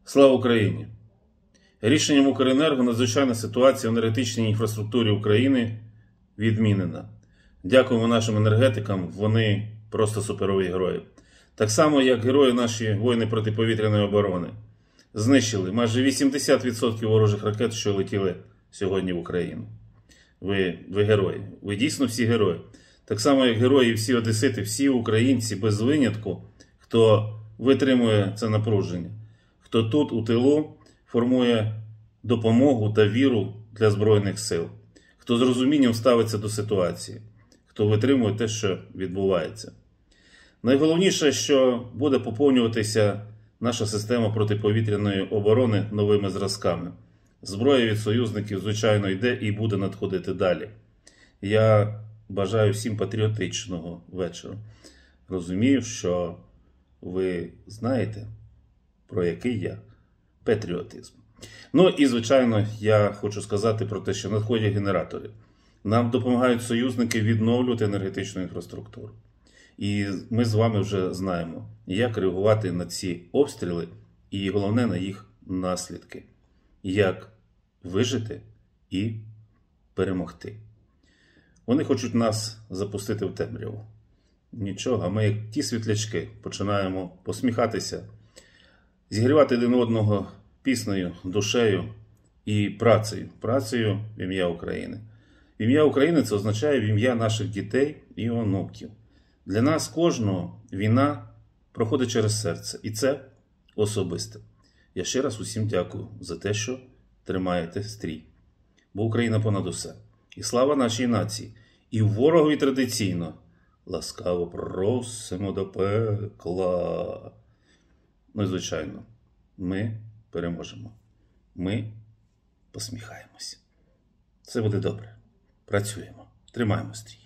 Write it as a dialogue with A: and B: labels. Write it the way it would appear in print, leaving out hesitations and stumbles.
A: Слава Україні! Рішенням Укренерго надзвичайна ситуація в енергетичній інфраструктурі України відмінена. Дякуємо нашим енергетикам, вони просто суперові герої. Так само, як герої наші воїни протиповітряної оборони. Знищили майже 80% ворожих ракет, що летіли сьогодні в Україну. Ви герої. Ви дійсно всі герої. Так само, як герої всі одесити, всі українці без винятку, хто витримує це напруження. Хто тут, у тилу, формує допомогу та віру для Збройних сил. Хто з розумінням ставиться до ситуації. Хто витримує те, що відбувається. Найголовніше, що буде поповнюватися наша система протиповітряної оборони новими зразками. Зброя від союзників, звичайно, йде і буде надходити далі. Я бажаю всім патріотичного вечора. Розумію, що ви знаєте, про який я патріотизм. Ну і, звичайно, я хочу сказати про те, що надходять генератори. Нам допомагають союзники відновлювати енергетичну інфраструктуру. І ми з вами вже знаємо, як реагувати на ці обстріли і, головне, на їх наслідки. Як вижити і перемогти. Вони хочуть нас запустити в темряву. Нічого, а ми, як ті світлячки, починаємо посміхатися, зігрівати один одного піснею, душею і працею. Працею в ім'я України. В ім'я України це означає в ім'я наших дітей і онуків. Для нас кожного війна проходить через серце. І це особисте. Я ще раз усім дякую за те, що тримаєте стрій. Бо Україна понад усе. І слава нашій нації. І ворогові традиційно ласкаво просимо до пекла. Ну і, звичайно, ми переможемо. Ми посміхаємось. Все буде добре. Працюємо. Тримаємо стрій.